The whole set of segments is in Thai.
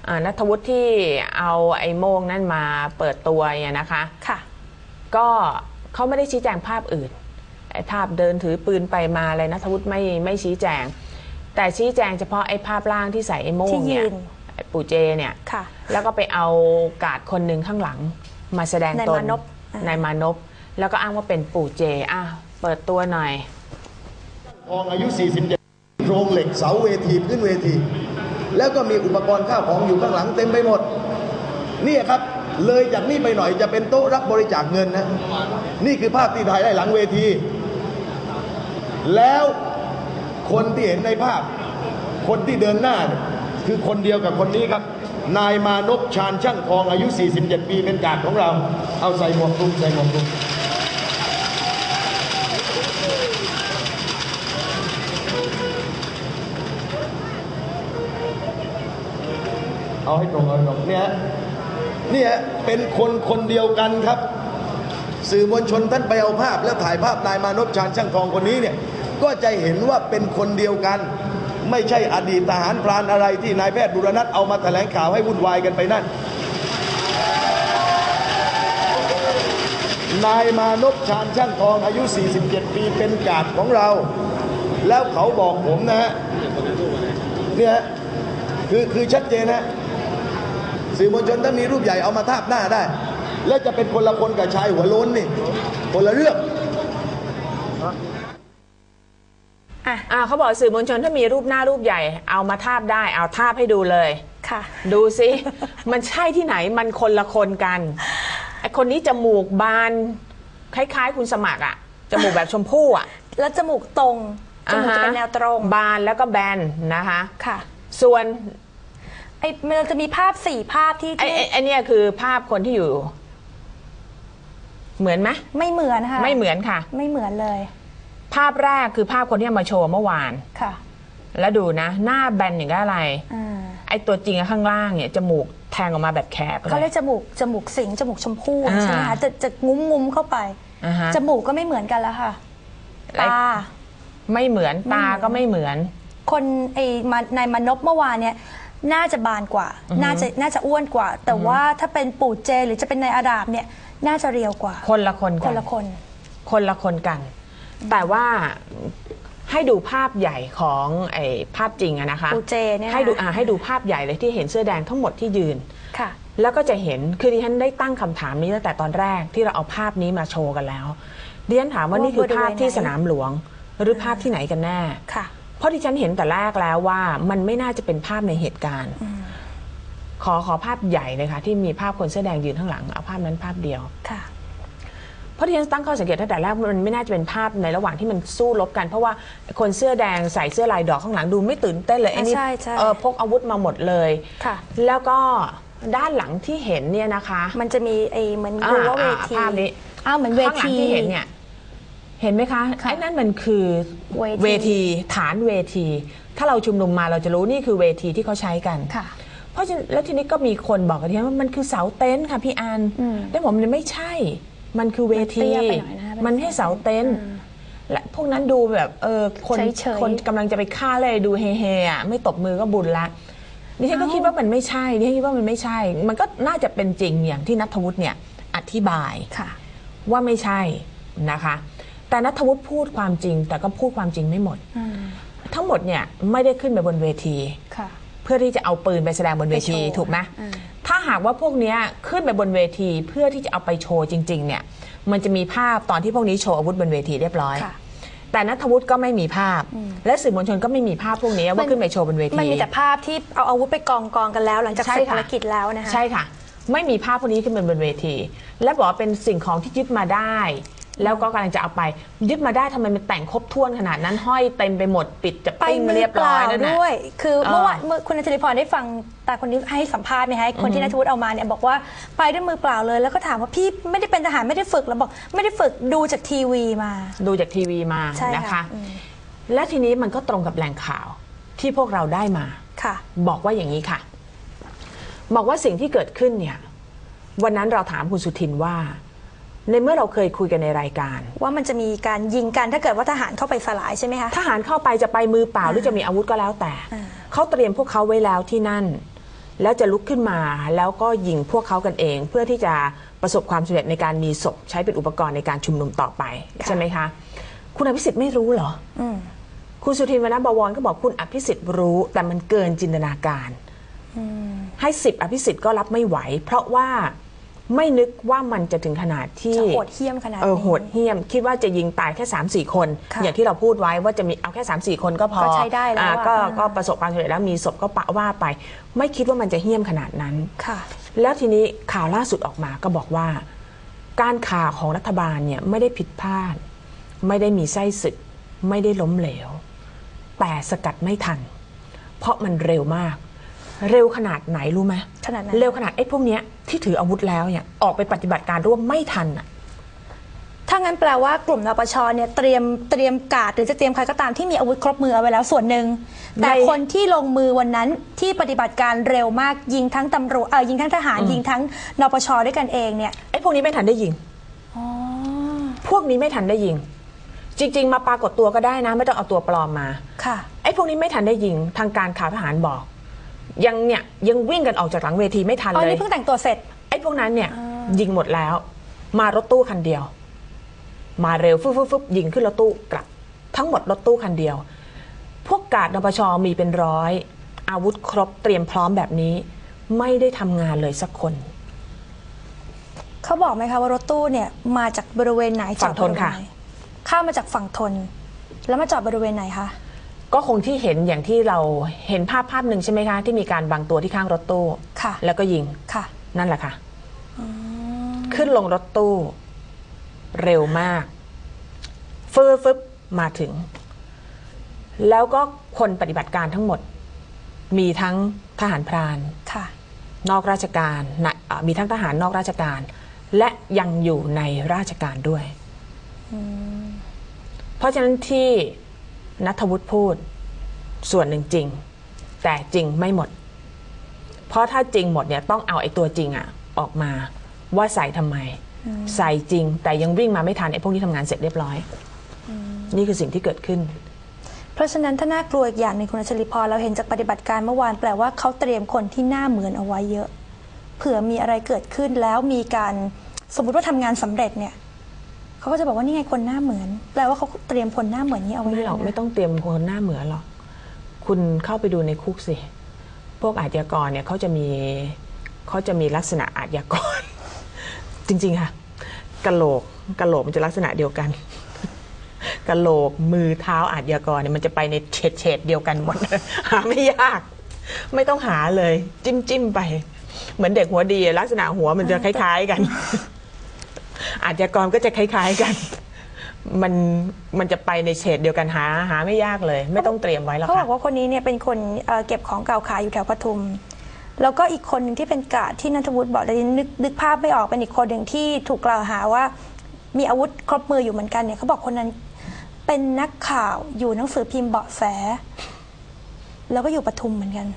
ณัฐวุฒิที่เอาไอ้โม่งนั่นมาเปิดตัวเนี่ยนะคะค่ะก็เขาไม่ได้ชี้แจงภาพอื่นไอ้ภาพเดินถือปืนไปมาอะไรณัฐวุฒิไม่ชี้แจงแต่ชี้แจงเฉพาะไอ้ภาพล่างที่ใส่ไอ้โม่งเนี่ยปู่เจเนี่ยแล้วก็ไปเอากาดคนหนึ่งข้างหลังมาแสดงตนนายมานพแล้วก็อ้างว่าเป็นปู่เจเปิดตัวหน่อยทองอายุ47โครงเหล็กเสาเวทีพื้นเวทีแล้วก็มีอุปกรณ์ข้าวของอยู่ข้างหลังเต็มไปหมดนี่ครับเลยจากนี้ไปหน่อยจะเป็นโต๊ะรับบริจาคเงินนะนี่คือภาพที่ถ่ายได้หลังเวทีแล้วคนที่เห็นในภาพคนที่เดินหน้าคือคนเดียวกับคนนี้ครับนายมานพชาญช่างทองอายุ47ปีเป็นกาดของเราเอาใส่หมวกคลุมใส่หมวกคลุมเอาให้ตรงเนี่ยเป็นคนเดียวกันครับสื่อมวลชนท่านไปเอาภาพแล้วถ่ายภาพนายมานพชาญช่างทองคนนี้เนี่ยก็จะเห็นว่าเป็นคนเดียวกันไม่ใช่อดีตทหารพรานอะไรที่นายแพทย์บุรณัฐเอามาแถลงข่าวให้วุ่นวายกันไปนั่นนายมานพชาญช่างทองอายุ47ปีเป็นกาดของเราแล้วเขาบอกผมนะฮะเนี่ยคือชัดเจนนะสื่อมวลชนถ้ามีรูปใหญ่เอามาทาบหน้าได้แล้วจะเป็นคนละคนกับชายหัวโล้นนี่คนละเรื่องเขาบอกสื่อมวลชนถ้ามีรูปหน้ารูปใหญ่เอามาทาบได้เอาทาบให้ดูเลยค่ะดูสิมันใช่ที่ไหนมันคนละคนกันไอคนนี้จมูกบานคล้ายๆคุณสมัครจมูกแบบชมพู่แล้วจมูกตรงจมูกจะเป็นแนวตรงบานแล้วก็แบนนะคะค่ะส่วนมันจะมีภาพ4ภาพที่ไอเนี่ยคือภาพคนที่อยู่เหมือนไหมไม่เหมือนค่ะไม่เหมือนค่ะไม่เหมือนเลยภาพแรกคือภาพคนที่มาโชว์เมื่อวานค่ะแล้วดูนะหน้าแบนอย่างก็อะไรไอตัวจริงข้างล่างเนี่ยจมูกแทงออกมาแบบแคบเขาเรียกจมูกสิงจมูกชมพู่ใช่ไหมคะจะงุ้มเข้าไปจมูกก็ไม่เหมือนกันแล้วค่ะตาไม่เหมือนตาก็ไม่เหมือนคนนายมานพเมื่อวานเนี่ยน่าจะบานกว่าน่าจะอ้วนกว่าแต่ว่าถ้าเป็นปู่เจหรือจะเป็นนายอาดาบเนี่ยน่าจะเรียวกว่าคนละคนกันแต่ว่าให้ดูภาพใหญ่ของไอ้ภาพจริงนะคะปู่เจเนี่ยให้ดูภาพใหญ่เลยที่เห็นเสื้อแดงทั้งหมดที่ยืนค่ะแล้วก็จะเห็นคือดิฉันได้ตั้งคำถามนี้ตั้งแต่ตอนแรกที่เราเอาภาพนี้มาโชว์กันแล้วดิฉันถามว่านี่คือภาพที่สนามหลวงหรือภาพที่ไหนกันแน่ค่ะเพราะดิฉันเห็นแต่แรกแล้วว่ามันไม่น่าจะเป็นภาพในเหตุการณ์ขอภาพใหญ่เลยค่ะที่มีภาพคนเสื้อแดงยืนข้างหลังเอาภาพนั้นภาพเดียวค่ะเพราะที่ฉันตั้งข้อสังเกตตั้งแต่แรกมันไม่น่าจะเป็นภาพในระหว่างที่มันสู้รบกันเพราะว่าคนเสื้อแดงใส่เสื้อลายดอกข้างหลังดูไม่ตื่นเต้นเลยไอ้นี่พกอาวุธมาหมดเลยค่ะแล้วก็ด้านหลังที่เห็นเนี่ยนะคะมันจะมีเหมือนรั้วเวทีภาพนี้เหมือนเวทีข้างหลังที่เห็นเนี่ยเห็นไหมคะไอ้นั่นมันคือเวทีฐานเวทีถ้าเราชุมนุมมาเราจะรู้นี่คือเวทีที่เขาใช้กันเพราะฉะนั้นแล้วทีนี้ก็มีคนบอกกันที่ว่ามันคือเสาเต็นท์ค่ะพี่อันแต่ผมมันไม่ใช่มันคือเวทีมันไม่ใช่เสาเต็นท์และพวกนั้นดูแบบคนกำลังจะไปฆ่าเลยดูเฮ่ๆไม่ตบมือก็บุญละดิฉันก็คิดว่ามันไม่ใช่ดิฉันคิดว่ามันไม่ใช่มันก็น่าจะเป็นจริงอย่างที่ณัฐวุฒิเนี่ยอธิบายว่าไม่ใช่นะคะแต่ณัฐวุฒิพูดความจริงแต่ก็พูดความจริงไม่หมดทั้งหมดเนี่ยไม่ได้ขึ้นไปบนเวทีเพื่อที่จะเอาปืนไปแสดงบนเวทีถูกไหมถ้าหากว่าพวกนี้ขึ้นไปบนเวทีเพื่อที่จะเอาไปโชว์จริงๆเนี่ยมันจะมีภาพตอนที่พวกนี้โชว์อาวุธบนเวทีเรียบร้อยแต่ณัฐวุฒิก็ไม่มีภาพและสื่อมวลชนก็ไม่มีภาพพวกนี้ว่าขึ้นไปโชว์บนเวทีมันมีแต่ภาพที่เอาอาวุธไปกองกันแล้วหลังจากเสร็จภารกิจแล้วนะคะใช่ค่ะไม่มีภาพพวกนี้ขึ้นบนเวทีและบอกว่าเป็นสิ่งของที่ยึดมาได้แล้วก็กำลังจะเอาไปยึดมาได้ทำไมมันแต่งครบถ้วนขนาดนั้นห้อยเต็มไปหมดปิดจะปิ้งเรียบร้อยนั่นแหละด้วยคือเมื่อวานคุณณัฐพรได้ฟังตาคนนี้ให้สัมภาษณ์ไหมคะคนที่ณัฐวุฒิเอามาเนี่ยบอกว่าไปด้วยมือเปล่าเลยแล้วก็ถามว่าพี่ไม่ได้เป็นทหารไม่ได้ฝึกแล้วบอกไม่ได้ฝึกดูจากทีวีมานะคะและทีนี้มันก็ตรงกับแหล่งข่าวที่พวกเราได้มาบอกว่าอย่างนี้ค่ะบอกว่าสิ่งที่เกิดขึ้นเนี่ยวันนั้นเราถามคุณสุทินว่าในเมื่อเราเคยคุยกันในรายการว่ามันจะมีการยิงกันถ้าเกิดว่าทหารเข้าไปสลายใช่ไหมคะทหารเข้าไปจะไปมือเปล่าหรือจะมีอาวุธก็แล้วแต่เขาเตรียมพวกเขาไว้แล้วที่นั่นแล้วจะลุกขึ้นมาแล้วก็ยิงพวกเขากันเอง เพื่อที่จะประสบความสำเร็จในการมีศพใช้เป็นอุปกรณ์ในการชุมนุมต่อไปใช่ไหมคะคุณอภิสิทธิ์ไม่รู้เหรอคุณสุทินวรรณบวรก็บอกคุณอภิสิทธิ์รู้แต่มันเกินจินตนาการให้10อภิสิทธิ์ก็รับไม่ไหวเพราะว่าไม่นึกว่ามันจะถึงขนาดที่โหดเหี้ยมขนาดนี้โหดเหี้ยมคิดว่าจะยิงตายแค่ 3-4 คนอย่างที่เราพูดไว้ว่าจะมีเอาแค่ 3-4 คนก็พอก็ใช้ได้แล้วก็ประสบความสำเร็จแล้วมีศพก็ปะว่าไปไม่คิดว่ามันจะเหี้ยมขนาดนั้นแล้วทีนี้ข่าวล่าสุดออกมาก็บอกว่าการข่าวของรัฐบาลเนี่ยไม่ได้ผิดพลาดไม่ได้มีไส้ศึกไม่ได้ล้มเหลวแต่สกัดไม่ทันเพราะมันเร็วมากเร็วขนาดไหนรู้ไหมขนาดไหนเร็วขนาดไอ้พวกเนี้ยที่ถืออาวุธแล้วเนี่ยออกไปปฏิบัติการร่วมไม่ทันอ่ะถ้างั้นแปลว่ากลุ่มนปชเนี่ยเตรียมการ์ดหรือจะเตรียมใครก็ตามที่มีอาวุธครบมือเอาไว้แล้วส่วนหนึ่งแต่คนที่ลงมือวันนั้นที่ปฏิบัติการเร็วมากยิงทั้งตำรวจยิงทั้งทหารยิงทั้งนปชด้วยกันเองเนี่ยไอ้พวกนี้ไม่ทันได้ยิงพวกนี้ไม่ทันได้ยิงจริงๆมาปรากฏตัวก็ได้นะไม่ต้องเอาตัวปลอมมาค่ะไอ้พวกนี้ไม่ทันได้ยิงทางการข่าวทหารบอกยังวิ่งกันออกจากหลังเวทีไม่ทันเลยนี่เพิ่งแต่งตัวเสร็จไอ้พวกนั้นเนี่ยยิงหมดแล้วมารถตู้คันเดียวมาเร็วฟึบยิงขึ้นรถตู้กลับทั้งหมดรถตู้คันเดียวพวกกาดนปชมีเป็นร้อยอาวุธครบเตรียมพร้อมแบบนี้ไม่ได้ทำงานเลยสักคนเขาบอกไหมคะว่ารถตู้เนี่ยมาจากบริเวณไหนฝั่งทนค่ะเข้ามาจากฝั่งทนแล้วมาจอดบริเวณไหนคะก็คงที่เห็นอย่างที่เราเห็นภาพหนึ่งใช่ไหมคะที่มีการบังตัวที่ข้างรถตู้แล้วก็ยิงนั่นแหละค่ะขึ้นลงรถตู้เร็วมากฟึบมาถึงแล้วก็คนปฏิบัติการทั้งหมดมีทั้งทหารพรานนอกราชการมีทั้งทหารนอกราชการและยังอยู่ในราชการด้วยเพราะฉะนั้นที่ณัฐวุฒิพูดส่วนหนึ่งจริงแต่จริงไม่หมดเพราะถ้าจริงหมดเนี่ยต้องเอาไอ้ตัวจริงออกมาว่าใส่ทำไมใส่จริงแต่ยังวิ่งมาไม่ทันไอ้พวกนี้ทำงานเสร็จเรียบร้อยนี่คือสิ่งที่เกิดขึ้นเพราะฉะนั้นถ้าน่ากลัวอีกอย่างหนึ่งคุณอัญชลีพรเราเห็นจากปฏิบัติการเมื่อวานแปลว่าเขาเตรียมคนที่หน้าเหมือนเอาไว้เยอะเผื่อมีอะไรเกิดขึ้นแล้วมีการสมมติว่าทำงานสำเร็จเนี่ยเขาก็จะบอกว่านี่ไงคนหน้าเหมือนแปลว่าเขาเตรียมคนหน้าเหมือนนี้เอาไว้ไม่หรอกไม่ต้องเตรียมคนหน้าเหมือนหรอกคุณเข้าไปดูในคุกสิพวกอาชญากรเนี่ยเขาจะมีลักษณะอาชญากรจริงๆค่ะกะโหลกมันจะลักษณะเดียวกันกะโหลกมือเท้าอาชญากรเนี่ยมันจะไปในเฉดเดียวกันหมดหาไม่ยากไม่ต้องหาเลยจิ้มไปเหมือนเด็กหัวดีลักษณะหัวมันจะคล้ายๆกันอาชญากรก็จะคล้ายๆกันมันจะไปในเฉดเดียวกันหาไม่ยากเลยไม่ต้องเตรียมไว้หรอกเขาบอกว่าคนนี้เนี่ยเป็นคนเก็บของเก่าขายอยู่แถวปทุมแล้วก็อีกคนหนึ่งที่เป็นกาดที่ณัฐวุฒิบอกแต่นึกภาพไม่ออกเป็นอีกคนหนึ่งที่ถูกกล่าวหาว่ามีอาวุธครบมืออยู่เหมือนกันเนี่ยเขาบอกคนนั้นเป็นนักข่าวอยู่หนังสือพิมพ์เบาะแสแล้วก็อยู่ปทุมเหมือนกัน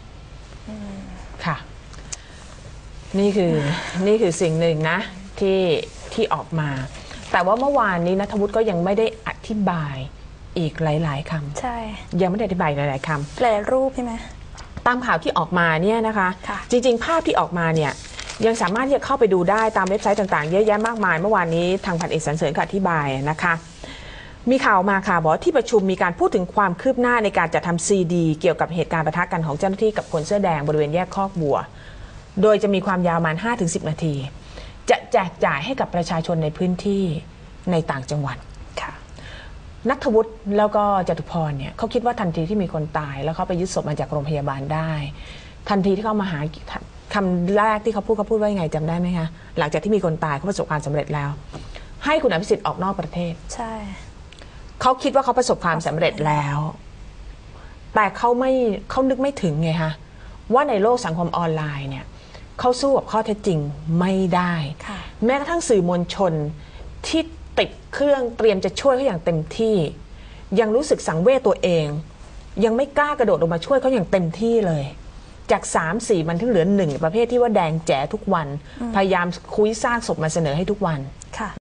ค่ะนี่คือสิ่งหนึ่งนะที่ออกมาแต่ว่าเมื่อวานนี้ณัฐวุฒิก็ยังไม่ได้อธิบายอีกหลายๆคำใช่ยังไม่ได้อธิบายหลายๆคำหลายรูปใช่ไหมตามข่าวที่ออกมาเนี่ยนะคะจริงๆภาพที่ออกมาเนี่ยยังสามารถที่จะเข้าไปดูได้ตามเว็บไซต์ต่างๆเยอะแยะมากมายเมื่อวานนี้ทางพันเอกสรรเสริญก็อธิบายนะคะมีข่าวมาค่ะบอกที่ประชุมมีการพูดถึงความคืบหน้าในการจัดทำซีดีเกี่ยวกับเหตุการณ์ปะทะกันของเจ้าหน้าที่กับคนเสื้อแดงบริเวณแยกคอกบัวโดยจะมีความยาวประมาณ 5-10 นาทีจะแจกจ่ายให้กับประชาชนในพื้นที่ในต่างจังหวัดณัฐวุฒิแล้วก็จตุพรเนี่ยเขาคิดว่าทันทีที่มีคนตายแล้วเขาไปยึดศพมาจากโรงพยาบาลได้ทันทีที่เขามาหาคำแรกที่เขาพูดว่ายังไงจำได้ไหมคะหลังจากที่มีคนตายเขาประสบความสำเร็จแล้วให้คุณอภิสิทธิ์ออกนอกประเทศใช่เขาคิดว่าเขาประสบความสำเร็จแล้วแต่เขานึกไม่ถึงไงคะว่าในโลกสังคมออนไลน์เนี่ยเขาสู้กับข้อเท็จจริงไม่ได้แม้กระทั่งสื่อมวลชนที่ติดเครื่องเตรียมจะช่วยเขาอย่างเต็มที่ยังรู้สึกสังเวชตัวเองยังไม่กล้ากระโดดลงมาช่วยเขาอย่างเต็มที่เลยจาก 3-4 มันถึงเหลือ1ประเภทที่ว่าแดงแจ๋ทุกวันพยายามคุยซากศพมาเสนอให้ทุกวัน